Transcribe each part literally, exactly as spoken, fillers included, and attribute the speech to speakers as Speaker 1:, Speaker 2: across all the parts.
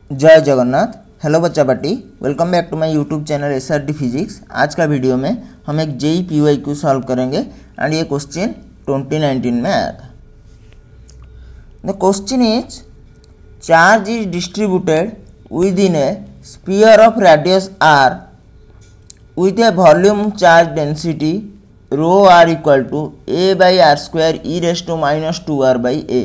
Speaker 1: जय जगन्नाथ। हेलो बच्चा party, welcome back to my YouTube channel S R D physics. आज का वीडियो में हम एक JEE P Y Q solve करेंगे एंड ये क्वेश्चन ट्वेंटी नाइनटीन में आया था। The question is charge is distributed within a sphere of radius R with a volume charge density rho r equal to a by r square e raised to minus two r by a,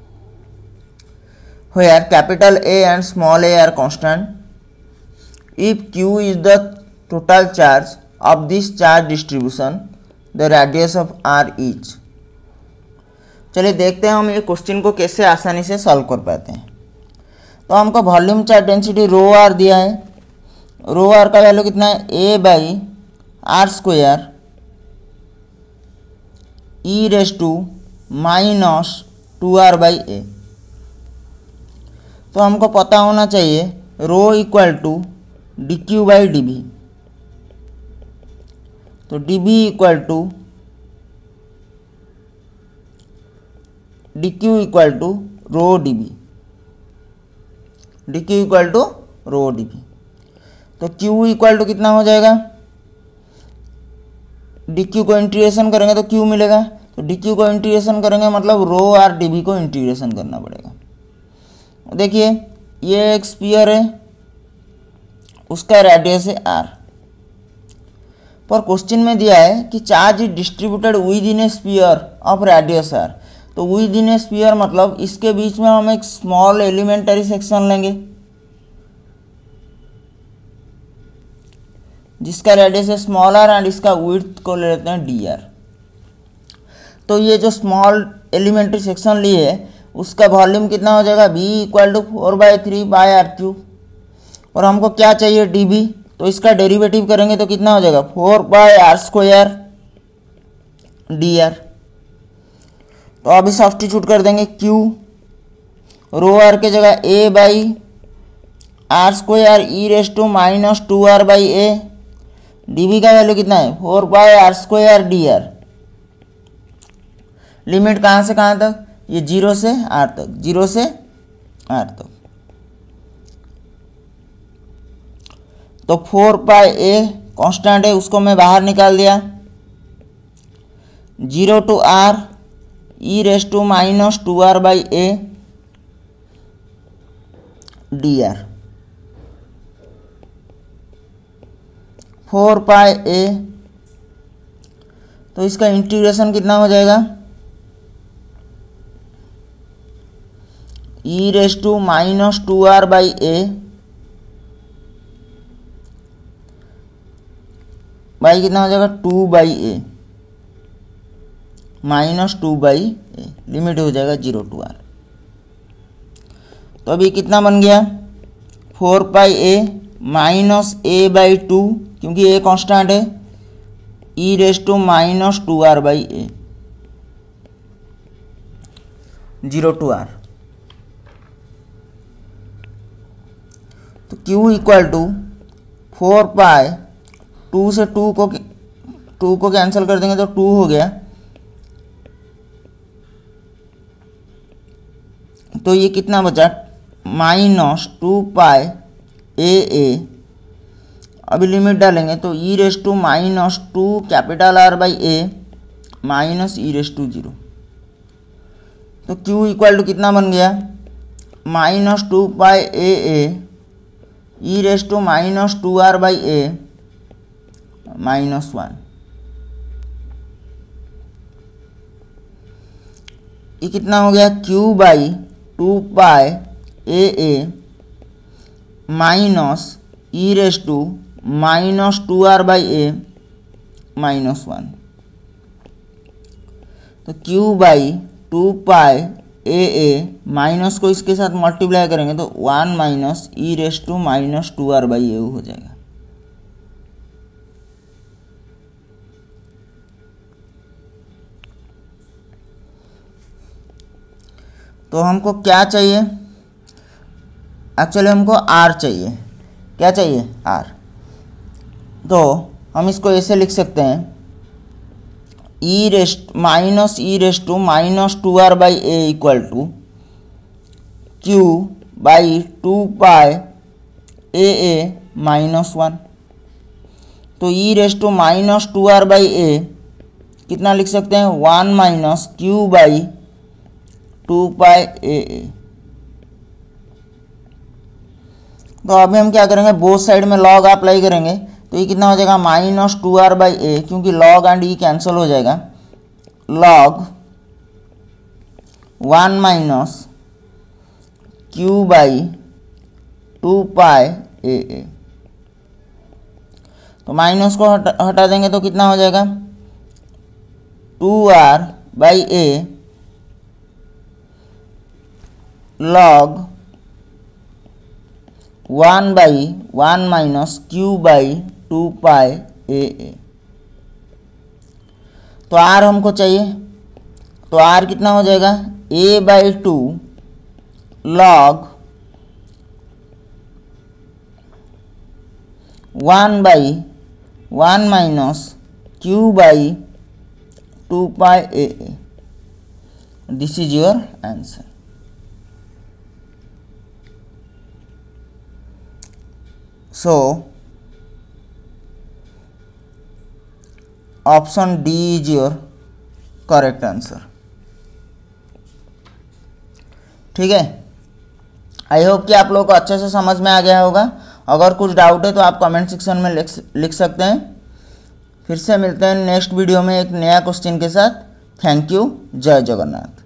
Speaker 1: where capital A and small a are constant. If q is the total charge of this charge distribution, the radius of r is. चलिए देखते हैं हम ये question को कैसे आसानी से solve कर पाते हैं। तो हमको volume charge density rho R दिया है। रो आर का वैल्यू कितना है, A by R square e raise to minus two R by A. तो हमको पता होना चाहिए rho equal to d q by d V. तो d V equal to d q equal to rho d V, d q equal to rho d V. तो Q equal to कितना हो जाएगा, डी क्यू को integration करेंगे तो Q मिलेगा। तो डी क्यू को इंटीग्रेशन करेंगे मतलब रो आर डी बी को इंटीग्रेशन करना पड़ेगा। देखिए ये एक स्फीयर है, उसका रेडियस है R। पर क्वेश्चन में दिया है कि charge is distributed within a sphere of radius R। तो विद इन ए स्फीयर मतलब इसके बीच में हम एक स्मॉल एलिमेंटरी सेक्शन लेंगे जिसका रेडियस है स्मॉल आर एंड इसका विड्थ को ले लेते हैं डी आर। तो ये जो स्मॉल एलिमेंट्री सेक्शन लिए है उसका वॉल्यूम कितना हो जाएगा, V equal to four by three by R cube. और हमको क्या चाहिए, डी बी। तो इसका डेरिवेटिव करेंगे तो कितना हो जाएगा, four by R square d R. तो अभी सब्स्टिट्यूट कर देंगे क्यू, रो आर के जगह A by R square e raise to minus two R by A. D V का वैल्यू कितना है, four by R square d R. Limit कहाँ से कहाँ तक, ये जीरो से आर तक, जीरो से आर तक। तो फोर बाई ए कांस्टेंट है, उसको मैं बाहर निकाल दिया। Zero to R e raise to minus two R by A d R. Four pi A, तो इसका इंटीग्रेशन कितना हो जाएगा, e raise to minus two R by A by कितना हो जाएगा, two by A minus two by A. Limit हो जाएगा जीरो टू आर। तो अभी कितना बन गया, four pi A minus A by two, क्योंकि ए कांस्टेंट है, e raise to minus two R by A, zero to R. तो Q equal to four pi, two से टू को टू को कैंसिल कर देंगे तो टू हो गया। तो ये कितना बचा, माइनस टू पाई ए ए। अभी लिमिट डालेंगे तो e raise to minus two capital R by A minus e raise to zero. तो Q इक्वल टू कितना बन गया, minus two pi A A e raise to minus two R by A minus one. ये कितना हो गया, Q by two pi A A minus e raise to minus two R by A minus one. तो Q by two pi A A minus को इसके साथ multiply करेंगे तो one minus e raise to minus two R by A हो जाएगा। तो हमको क्या चाहिए, एक्चुअली हमको R चाहिए। क्या चाहिए, R। तो हम इसको ऐसे लिख सकते हैं, e raise minus e raise to minus two R by A equal to Q by two pi A A minus one. तो e raise to minus two R by A कितना लिख सकते हैं, one minus Q by two pi A A. तो अभी हम क्या करेंगे, बोथ साइड में लॉग अप्लाई करेंगे। तो ये कितना हो जाएगा, minus two R by A, क्योंकि लॉग एंड ई कैंसिल हो जाएगा। Log one minus Q by two pi A A. तो माइनस को हटा हटा देंगे तो कितना हो जाएगा, two R by A log one by one minus Q by two pi A A. तो आर हमको चाहिए, तो आर कितना हो जाएगा, A by two log one by one minus Q by two pi A A. This is your answer. So option D is your correct answer. ठीक है, I hope कि आप लोगों को अच्छे से समझ में आ गया होगा। अगर कुछ डाउट है तो आप कमेंट सेक्शन में लिख लिख सकते हैं। फिर से मिलते हैं नेक्स्ट वीडियो में एक नया क्वेश्चन के साथ। Thank you. जय जगन्नाथ।